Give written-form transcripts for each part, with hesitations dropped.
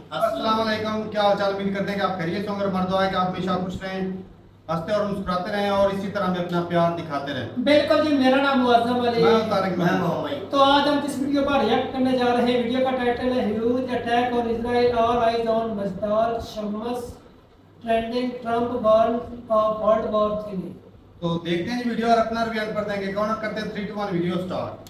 अस्सलाम वालेकुम, क्या हाल चाल। उम्मीद करते हैं कि आप खैरियत से होंगे। हमारा दुआ है कि आप हमेशा खुश रहें, हंसते और मुस्कुराते रहें और इसी तरह हमें अपना प्यार दिखाते रहें। बिल्कुल जी, मेरा नाम मुअज्जम अली। मैं तारिक मैं मोहम्मद। तो आज हम जिस वीडियो पर रिएक्ट करने जा रहे हैं, वीडियो का टाइटल है huge attack on Israel, all eyes on Majdal Shams, trending Trump warn of world war 3। तो देखते हैं जी वीडियो और अपना रिव्यू कर देंगे। कौन करते हैं 3 2 1 वीडियो स्टार्ट।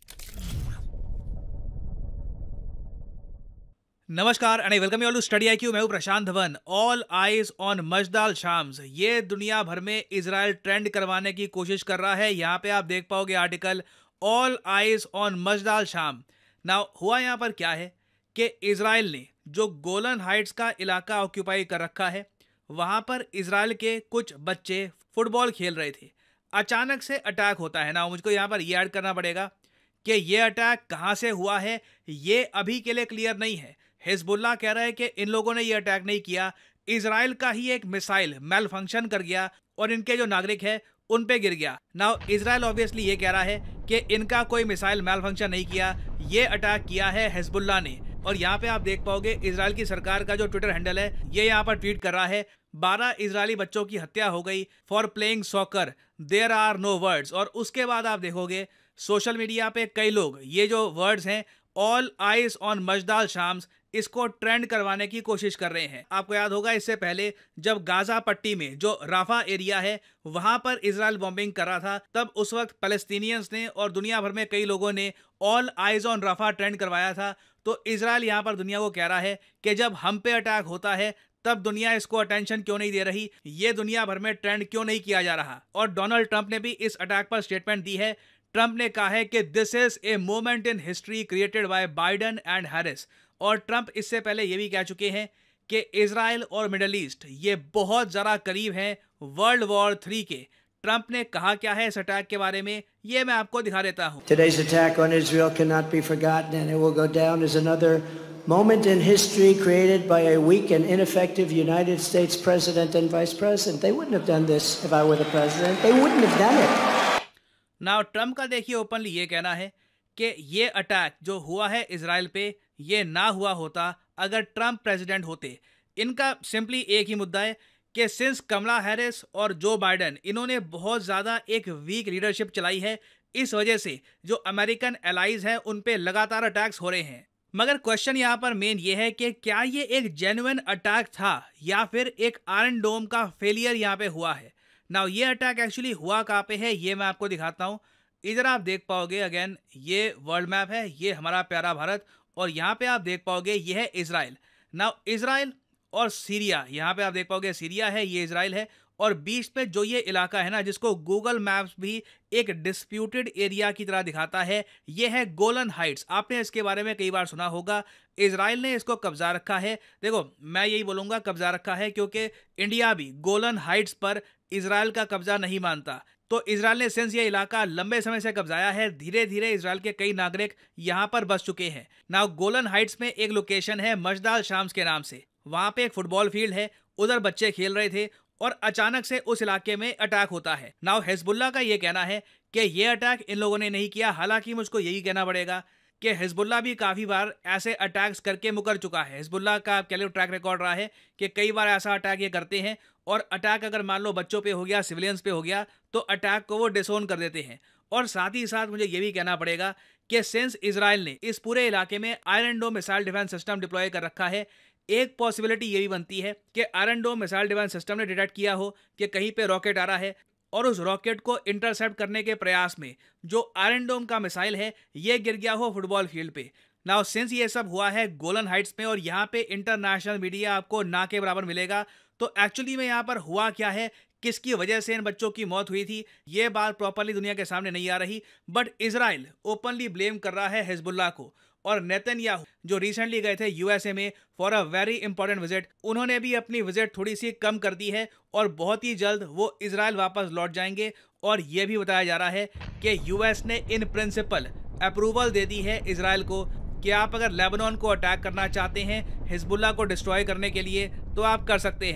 नमस्कार and welcome you all to study IQ. मैं हूं Prashant Dhawan. All eyes on Majdal Shams, ये दुनिया भर में इजराइल ट्रेंड करवाने की कोशिश कर रहा है। यहाँ पे आप देख पाओगे article all eyes on Majdal Shams. Now हुआ यहाँ पर क्या है कि इजराइल ने जो गोलन हाइट्स का इलाका ऑक्यूपाई कर रखा है, वहाँ पर इजराइल के कुछ बच्चे फुटबॉल खेल रहे थे। अचानक से अटैक होता है ना। मुझको यहाँ पर ये ऐड करना पड़ेगा कि ये अटैक कहाँ से हुआ है, ये अभी के लिए क्लियर नहीं है। हिजबुल्लाह कह रहा है कि इन लोगों ने ये अटैक नहीं किया, इजराइल का ही एक मिसाइल मेल फंक्शन कर गया और इनके जो नागरिक है उन पे गिर गया। नाउ इजराइल ऑब्वियसली ये कह रहा है कि इनका कोई मिसाइल मेल फंक्शन नहीं किया, ये अटैक किया है हिजबुल्लाह ने। और यहाँ पे आप देख पाओगे इजराइल की सरकार का जो ट्विटर हैंडल है, ये यहाँ पर ट्वीट कर रहा है 12 इजरायली बच्चों की हत्या हो गई for playing soccer, there are no words. और उसके बाद आप देखोगे सोशल मीडिया पे कई लोग ये जो वर्ड्स हैं all eyes on Majdal Shams, इसको ट्रेंड करवाने की कोशिश कर रहे हैं। आपको याद होगा इससे पहले जब गाजा पट्टी में जो राफा एरिया है वहां पर इजराइल बॉम्बिंग कर रहा था, तब उस वक्त पैलेस्टीनियंस ने और दुनिया भर में कई लोगों ने all eyes on Rafah trend करवाया था। तो इजराइल यहां पर दुनिया को कह रहा है कि जब हम पे अटैक होता है तब दुनिया इसको अटेंशन क्यों नहीं दे रही, ये दुनिया भर में ट्रेंड क्यों नहीं किया जा रहा। और डोनाल्ड ट्रंप ने भी इस अटैक पर स्टेटमेंट दी है। ट्रंप ने कहा है कि this is a moment in history created by Biden and Harris. और ट्रंप इससे पहले ये भी कह चुके हैं कि इजराइल और मिडल ईस्ट ये बहुत ज़्यादा करीब हैं वर्ल्ड वॉर 3 के। ट्रंप ने कहा क्या है इस अटैक के बारे में, ये मैं आपको दिखा देता हूं। Today's attack on Israel cannot be forgotten, and it will go down as another moment in history created by a weak and ineffective United States president and vice president. They wouldn't have done this if I were the president. They wouldn't have done it. Now Trump का देखिए openly ये कहना है कि ये attack जो हुआ है इजराइल पे, ये ना हुआ होता अगर ट्रंप प्रेसिडेंट होते। इनका सिंपली एक ही मुद्दा है कि सिंस कमला हैरिस और जो बाइडेन, इन्होंने बहुत ज़्यादा एक वीक लीडरशिप चलाई है, इस वजह से जो अमेरिकन एलाइज हैं उन पे लगातार अटैक्स हो रहे हैं। मगर क्वेश्चन यहाँ पर मेन ये है कि क्या ये एक जेन्युइन अटैक था या फिर एक आयरन डोम का फेलियर यहाँ पे हुआ है। नाउ ये अटैक एक्चुअली हुआ कहाँ पे है, ये मैं आपको दिखाता हूँ। इधर आप देख पाओगे अगेन ये वर्ल्ड मैप है, ये हमारा प्यारा भारत, और यहाँ पे आप देख पाओगे ये है इजराइल। नाउ इजराइल और सीरिया, यहाँ पे आप देख पाओगे सीरिया है, ये इजराइल है, और बीच पे जो ये इलाका है ना, जिसको गूगल मैप्स भी एक डिस्प्यूटेड एरिया की तरह दिखाता है, ये है गोलन हाइट्स। आपने इसके बारे में कई बार सुना होगा। इजराइल ने इसको कब्जा रखा है। देखो मैं यही बोलूँगा कब्जा रखा है, क्योंकि इंडिया भी गोलन हाइट्स पर इजराइल का कब्जा नहीं मानता। तो इजराइल ने सिंस ये इलाका लंबे समय से कब्जाया है, धीरे धीरे इजराइल के कई नागरिक यहाँ पर बस चुके हैं। नाउ गोलन हाइट्स में एक लोकेशन है मजदाल शाम्स के नाम से, वहाँ पे एक फुटबॉल फील्ड है, उधर बच्चे खेल रहे थे और अचानक से उस इलाके में अटैक होता है। नाउ हिजबुल्लाह का ये कहना है कि ये अटैक इन लोगों ने नहीं किया। हालांकि मुझको यही कहना पड़ेगा कि हिजबुल्लाह भी काफ़ी बार ऐसे अटैक्स करके मुकर चुका है। हिजबुल्लाह का कह लो ट्रैक रिकॉर्ड रहा है कि कई बार ऐसा अटैक ये करते हैं, और अटैक अगर मान लो बच्चों पे हो गया, सिविलियंस पे हो गया, तो अटैक को वो डिसोन कर देते हैं। और साथ ही साथ मुझे ये भी कहना पड़ेगा कि सिंस इजराइल ने इस पूरे इलाके में iron dome missile defence system deploy कर रखा है, एक पॉसिबिलिटी ये भी बनती है कि iron dome missile defence system ने डिटेक्ट किया हो कि कहीं पे रॉकेट आ रहा है, और उस रॉकेट को इंटरसेप्ट करने के प्रयास में जो आयरन डोम का मिसाइल है ये गिर गया हो फुटबॉल फील्ड पे। नाउ सिंस ये सब हुआ है गोलन हाइट्स में और यहाँ पे इंटरनेशनल मीडिया आपको ना के बराबर मिलेगा, तो एक्चुअली में यहाँ पर हुआ क्या है, किसकी वजह से इन बच्चों की मौत हुई थी, ये बात प्रॉपरली दुनिया के सामने नहीं आ रही। बट इजराइल ओपनली ब्लेम कर रहा है हिजबुल्लाह को। और नेतन्याहू जो रिसेंटली गए थे यूएसए में for a very important visit, उन्होंने भी अपनी विजिट थोड़ी सी कम कर दी है और बहुत ही जल्द वो इजराइल वापस लौट जाएंगे। और ये भी बताया जा रहा है कि यूएस ने इन प्रिंसिपल अप्रूवल दे दी है इजराइल को कि आप अगर लेबनान को अटैक करना चाहते हैं हिजबुल्लाह को डिस्ट्रॉय करने के लिए, तो आप कर सकते हैं।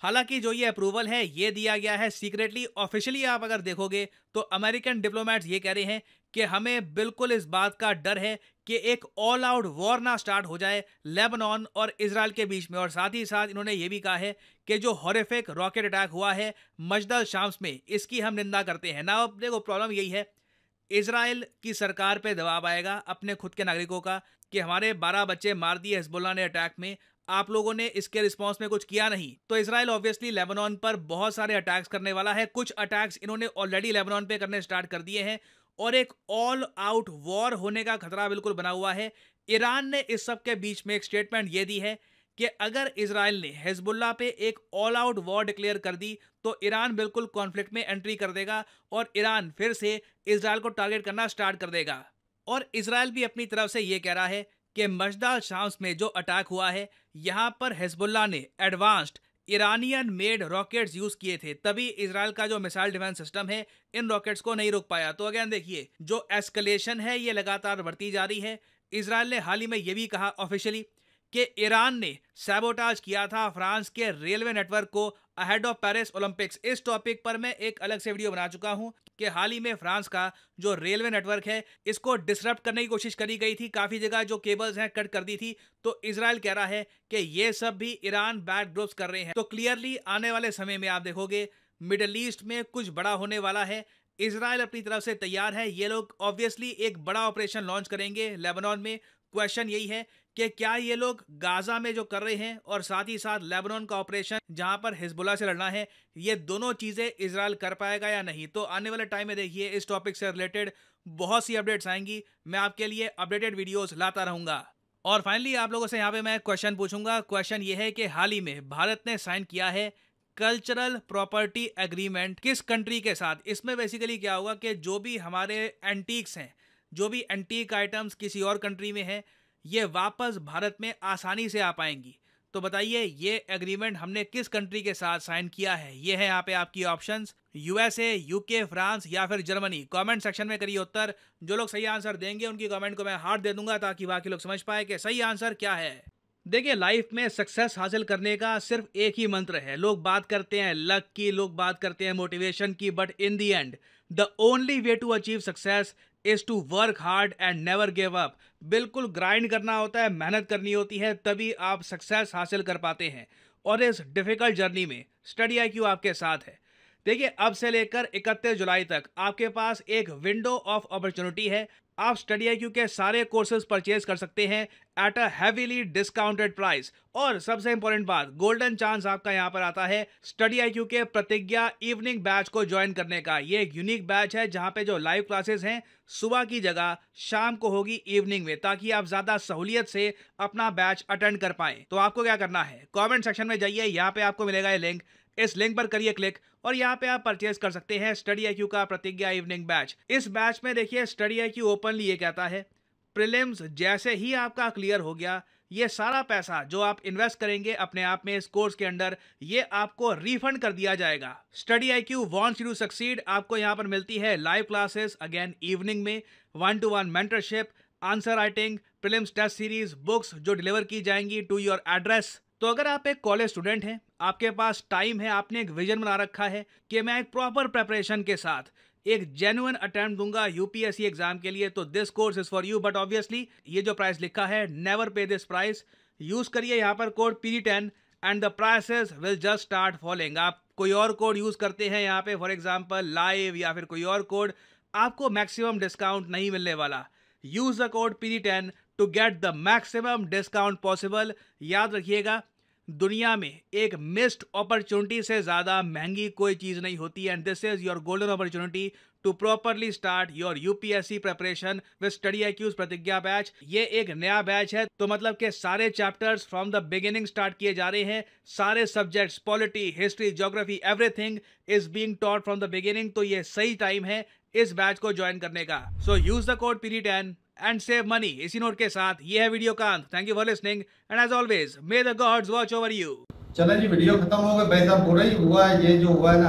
हालांकि जो ये अप्रूवल है ये दिया गया है सीक्रेटली। ऑफिशियली आप अगर देखोगे तो अमेरिकन डिप्लोमेट्स ये कह रहे हैं कि हमें बिल्कुल इस बात का डर है कि एक ऑल आउट वॉर ना स्टार्ट हो जाए लेबनान और इजराइल के बीच में। और साथ ही साथ इन्होंने ये भी कहा है कि जो हॉरिफिक रॉकेट अटैक हुआ है मजदल शाम्स में, इसकी हम निंदा करते हैं ना। अब देखो प्रॉब्लम यही है, इजराइल की सरकार पे दबाव आएगा अपने खुद के नागरिकों का कि हमारे 12 बच्चे मार दिए हिजबुल्लाह ने अटैक में, आप लोगों ने इसके रिस्पांस में कुछ किया नहीं। तो इजराइल ऑब्वियसली लेबनान पर बहुत सारे अटैक्स करने वाला है। कुछ अटैक्स इन्होंने ऑलरेडी लेबनान पे करने स्टार्ट कर दिए हैं और एक ऑल आउट वॉर होने का खतरा बिल्कुल बना हुआ है। ईरान ने इस सब के बीच में एक स्टेटमेंट ये दी है कि अगर इजराइल ने हिजबुल्लाह पे एक ऑल आउट वॉर डिक्लेयर कर दी तो ईरान बिल्कुल कॉन्फ्लिक्ट में एंट्री कर देगा और ईरान फिर से इजराइल को टारगेट करना स्टार्ट कर देगा। और इजराइल भी अपनी तरफ से ये कह रहा है कि मजदल शाम्स में जो अटैक हुआ है यहां पर हिजबुल्लाह ने advanced Iranian made rockets use किए थे, तभी इजराइल का जो मिसाइल डिफेंस सिस्टम है इन रॉकेट्स को नहीं रोक पाया। तो अगेन देखिए जो एस्केलेशन है ये लगातार बढ़ती जा रही है। इजराइल ने हाल ही में ये भी कहा ऑफिशियली कि ईरान ने सैबोटाज किया था फ्रांस के रेलवे नेटवर्क को अहेड ऑफ पेरिस ओलंपिक्स। इस टॉपिक पर मैं एक अलग से वीडियो बना चुका हूं कि हाल ही में फ्रांस का जो रेलवे नेटवर्क है इसको डिसरप्ट करने की कोशिश करी गई थी, काफी जगह जो केबल्स हैं कट कर दी थी। तो इजराइल कह रहा है कि ये सब भी ईरान बैक ग्रुप्स कर रहे हैं। तो क्लियरली आने वाले समय में आप देखोगे मिडल ईस्ट में कुछ बड़ा होने वाला है। इजराइल अपनी तरफ से तैयार है, ये लोग ऑब्वियसली एक बड़ा ऑपरेशन लॉन्च करेंगे लेबनान में। क्वेश्चन यही है कि क्या ये लोग गाजा में जो कर रहे हैं और साथ ही साथ लेबनान का ऑपरेशन जहां पर हिजबुल्लाह से लड़ना है, ये दोनों चीजें इजराइल कर पाएगा या नहीं। तो आने वाले टाइम में देखिए इस टॉपिक से रिलेटेड बहुत सी अपडेट्स आएंगी, मैं आपके लिए अपडेटेड वीडियोस लाता रहूंगा। और फाइनली आप लोगों से यहाँ पे मैं क्वेश्चन पूछूंगा। क्वेश्चन ये है कि हाल ही में भारत ने साइन किया है कल्चरल प्रॉपर्टी एग्रीमेंट किस कंट्री के साथ। इसमें बेसिकली क्या होगा कि जो भी हमारे एंटीक्स हैं, जो भी एंटीक आइटम्स किसी और कंट्री में है, ये वापस भारत में आसानी से आ पाएंगी। तो बताइए ये एग्रीमेंट हमने किस कंट्री के साथ साइन किया है। ये है यहाँ पे आपकी ऑप्शंस, यूएसए, यूके, फ्रांस या फिर जर्मनी। कमेंट सेक्शन में करिए उत्तर। जो लोग सही आंसर देंगे उनकी कमेंट को मैं हार्ट दे दूंगा ताकि बाकी लोग समझ पाए कि सही आंसर क्या है। देखिए लाइफ में सक्सेस हासिल करने का सिर्फ एक ही मंत्र है। लोग बात करते हैं लक की, लोग बात करते हैं मोटिवेशन की, but in the end the only way to achieve success is to work hard and never give up. बिल्कुल ग्राइंड करना होता है, मेहनत करनी होती है, तभी आप सक्सेस हासिल कर पाते हैं। और इस डिफिकल्ट जर्नी में स्टडी IQ आपके साथ है। देखिए अब से लेकर 31 जुलाई तक आपके पास एक विंडो ऑफ अपॉर्चुनिटी है। आप स्टडी IQ के सारे कोर्सेज परचेज कर सकते हैं at a heavily discounted price. और सबसे इंपॉर्टेंट बात, गोल्डन चांस आपका यहाँ पर आता है स्टडी IQ के प्रतिज्ञा इवनिंग बैच को ज्वाइन करने का। ये एक यूनिक बैच है जहाँ पे जो लाइव क्लासेस हैं सुबह की जगह शाम को होगी इवनिंग में, ताकि आप ज्यादा सहूलियत से अपना बैच अटेंड कर पाएं। तो आपको क्या करना है, कमेंट सेक्शन में जाइए, यहाँ पे आपको मिलेगा ये लिंक, इस लिंक पर करिए क्लिक और यहाँ पे आप परचेज कर सकते हैं स्टडी IQ का प्रतिज्ञा इवनिंग बैच। इस बैच में देखिए स्टडी IQ ओपनली ये कहता है प्रीलिम्स जैसे ही आपका क्लियर हो गया, ये सारा पैसा जो आप इन्वेस्ट करेंगे अपने आप में इस कोर्स के अंदर, ये आपको रिफंड कर दिया जाएगा। Study IQ wants you to succeed. आपको यहाँ पर मिलती है लाइव क्लासेस अगेन इवनिंग में, 1-to-1 mentorship, answer writing, prelims test series, books जो डिलीवर की जाएंगी टू योर एड्रेस। तो अगर आप एक कॉलेज स्टूडेंट हैं, आपके पास टाइम है, आपने एक विजन बना रखा है कि मैं एक प्रॉपर प्रेपरेशन के साथ एक जेन्युइन अटेम्प्ट दूंगा UPSC एग्जाम के लिए, तो this course is for you. But obviously ये जो प्राइस लिखा है, नेवर पे दिस प्राइस। यूज करिए यहाँ पर code PD10 and the prices will just start following. आप कोई और कोड यूज करते हैं यहाँ पे, फॉर एग्जाम्पल लाइव या फिर कोई और कोड, आपको मैक्सिमम डिस्काउंट नहीं मिलने वाला। Use the code PD10 to get the maximum discount possible. याद रखिएगा दुनिया में एक मिस्ड अपॉर्चुनिटी से ज्यादा महंगी कोई चीज नहीं होती। And this is your golden opportunity to properly start your UPSC preparation with study IQ's Pratigya batch. ये एक नया बैच है, तो मतलब के सारे chapters from the beginning start किए जा रहे हैं। सारे subjects, polity, history, geography, everything is being taught from the beginning. तो ये सही टाइम है इस बैच को ज्वाइन करने का। So use the code PD10 and save money. इसी नोट के साथ ये है वीडियो का अंत। Thank you for listening and as always may the gods watch over you. चले जी, वीडियो खत्म हो गया। भाई साहब बोल रहे हुआ है, ये जो हुआ है ना,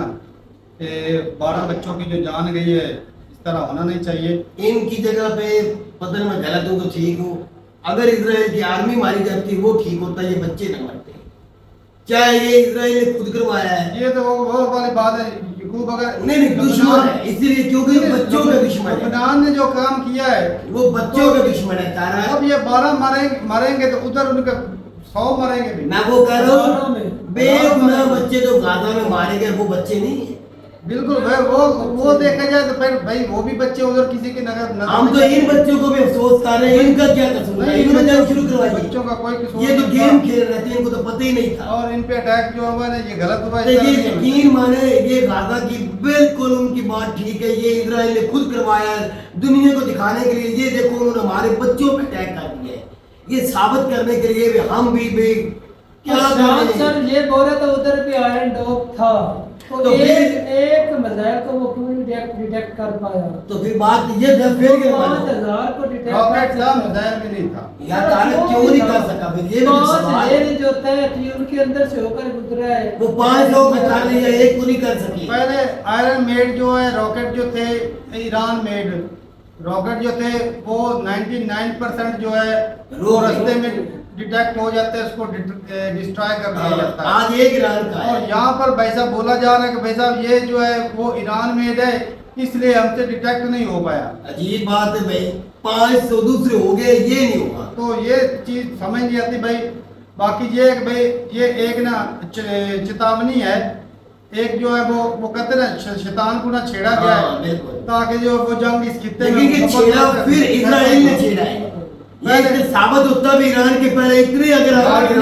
12 बच्चों की जो जान गई है, इस तरह होना नहीं चाहिए। इनकी जगह पे पता नहीं मैं गलत हूँ तो ठीक हूँ, अगर इजराइल की आर्मी मारी जाती वो ठीक होता, ये बच्चे न मरते। चाहे ये इजराइल ने खुद करवाया है। ये तो वो वाली बात है, याकूब अगर नहीं दुश्मन है, इसलिए क्योंकि बच्चों का दुश्मन है। लबनान ने जो काम किया है वो बच्चों का दुश्मन है तारा। अब ये 12 मरेंगे तो उधर उनके 100 मरेंगे भी। मैं वो कह रहा हूँ बेगुनाह बच्चे तो गाजा में मारे गए, वो बच्चे नहीं है। बिल्कुल भाई, वो देखा जाए तो फिर भाई वो भी बच्चे उधर किसी के नजर हम तो इन बच्चों को भी अफसोस कर रहे हैं, इनका क्या कसूर है? इन्होंने जंग शुरू करवाई, बच्चों का कोई कसूर ये तो नहीं गेम था। खेल रहे थे, इनको तो पता ही नहीं था। और इन पे अटैक जो हुआ ना ये गलत हुआ। तो ये यकीन माने ये गाजा की बिल्कुल उनकी बात ठीक है, ये इजराइल ने खुद करवाया है दुनिया को दिखाने के लिए। ये देखो उन्होंने हमारे बच्चों पे अटैक कर दिया है, ये साबित करने के लिए भी हम भी क्या सर ये बोल रहे तो उधर भी आयरन डोम था, तो एक मिसाइल को वो क्यों डिटेक्ट कर पाया? तो फिर बात ये फिर 5000 को डिटेक्ट रॉकेट था, मिसाइल भी नहीं था यार तारा क्यों नहीं कर सका? फिर ये भी सवाल है। ये जो तय थी उनके अंदर से होकर गुजरा है, वो 5 लोग कर लिया, एक को नहीं कर सके। पहले आयरन मेड जो है रॉकेट जो थे ईरान मेड रॉकेट जो थे वो 99% जो है वो रास्ते में डिटेक्ट हो जाते हैं, उसको डिस्ट्रॉय कर दिया जाता है। आज एक ईरान का और यहाँ पर भाई साहब बोला जा रहा है कि भाई साहब ये जो है वो ईरान मेड है इसलिए हमसे डिटेक्ट नहीं हो पाया। अजीब बात है भाई, 500 दूसरे हो गए, ये नहीं हुआ। तो ये चीज समझ नहीं आती भाई। बाकी ये है कि भाई ये एक ना चेतावनी है, एक जो है वो कहते हैं ना शैतान को ना छेड़ा गया है ताकि जो वो जंग इस खित्ते में छेड़ा फिर इजराइल ने छेड़ा है। ये साबित होता भी ईरान के पहले इतने अगर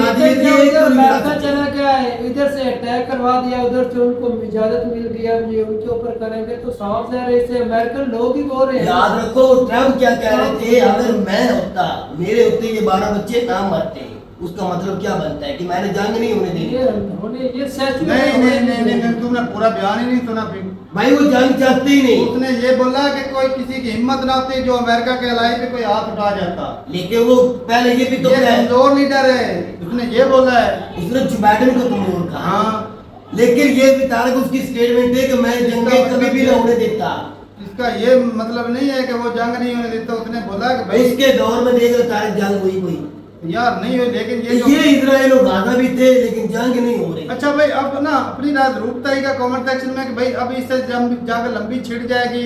चला गया है, इधर से अटैक करवा दिया, उधर से उनको इजाजत मिल गया ये उनके ऊपर करेंगे, तो साफ ज़ाहिर है इसे अमेरिकन लोग ही बोल रहे हैं। याद रखो ट्रम्प क्या कह रहे थे, अगर मैं होता मेरे होते ये 12 बच्चे ना मरते, उसका मतलब क्या बनता है कि मैंने जंग नहीं होने देनी। ये सच नहीं तुमने पूरा बयान ही नहीं सुना। फिर भाई वो जंग चाहते ही नहीं। उसने ये बोला कि कोई किसी की हिम्मत ना होती जो अमेरिका के अलाई पे कोई हाथ उठा जाता, लेकिन वो पहले ये भी तो कमजोर लीडर है, उसने ये बोला है। उसने जो बाइडेन को कमजोर कहा। हाँ लेकिन ये भी तारक उसकी स्टेटमेंट है कि मैं जंग कभी भी ना होने देता। इसका ये मतलब नहीं है कि वो जंग नहीं होने देता, उसने बोला कि भाई इसके दौर में देख लो तारक जंग हुई कोई यार नहीं हुई, लेकिन ये इजराइल और गाजा भी थे लेकिन जंग नहीं हो रही। अच्छा भाई अब ना अपनी राय जरूर बताइएगा कमेंट सेक्शन में कि भाई अब इससे जंग लंबी छिड़ जाएगी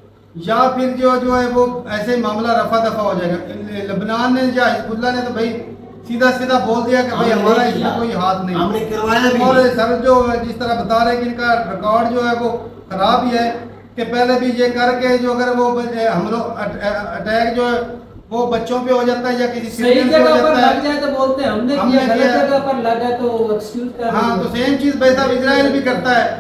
या फिर जो है वो ऐसे ही मामला रफा दफा हो जाएगा। लबनान ने या हिजबुल्लाह ने तो भाई सीधा बोल दिया कि भाई हमारा इसमें कोई हाथ नहीं, हमने करवाया भी। और सर जो जिस तरह बता रहे हैं कि इनका रिकॉर्ड जो है वो खराब ही है कि पहले भी ये करके जो अगर वो हम लोग अटैक जो है वो बच्चों पे हो जाता है या किसी सही जगह पर लग जाए तो बोलते हैं हमने किया, गलत जगह पर लगा तो एक्सक्यूज कर। हाँ तो सेम चीज भाई साहब इजराइल भी करता है,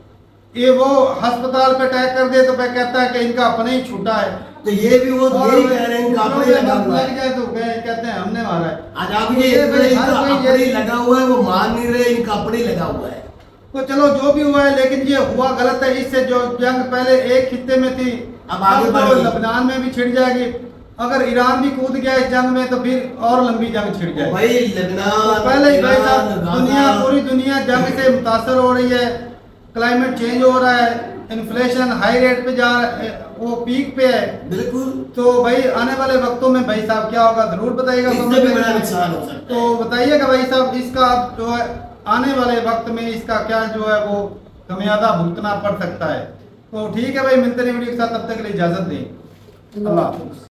ये वो अस्पताल पे अटैक कर दे तो भाई कहता है कि इनका अपना ही छूटा है, तो ये भी वो यही कह रहे हैं इनका अपना ही लगा हुआ है। लग जाए तो कहते हैं हमने मारा है। आज आप ये अपना ही लगा हुआ है, वो मान नहीं रहे, इनका अपना ही लगा हुआ है। तो चलो जो भी हुआ है लेकिन ये हुआ गलत है। इससे जो जंग पहले एक खित्ते में थी अब आगे बढ़ लबनान में भी छिड़ जाएगी। अगर ईरान भी कूद गया इस जंग में तो फिर और लंबी जंग छिड़ जाएगी। भाई लबनान तो पहले ही भाई साहब पूरी दुनिया जंग से मुतासर हो रही है, क्लाइमेट चेंज हो रहा है, इन्फ्लेशन हाई रेट पे जा वो पीक पे है बिल्कुल। तो भाई आने वाले वक्तों में भाई साहब क्या होगा जरूर बताइएगा। इससे भी बड़ा नुकसान हो सकता है। तो बताइएगा भाई साहब इसका जो है आने वाले वक्त में इसका क्या जो है वो खमियाजा भुगतना पड़ सकता है। तो ठीक है भाई, मिलते हैं वीडियो के साथ, तब तक के लिए इजाजत दें। अल्लाह हाफ़िज़।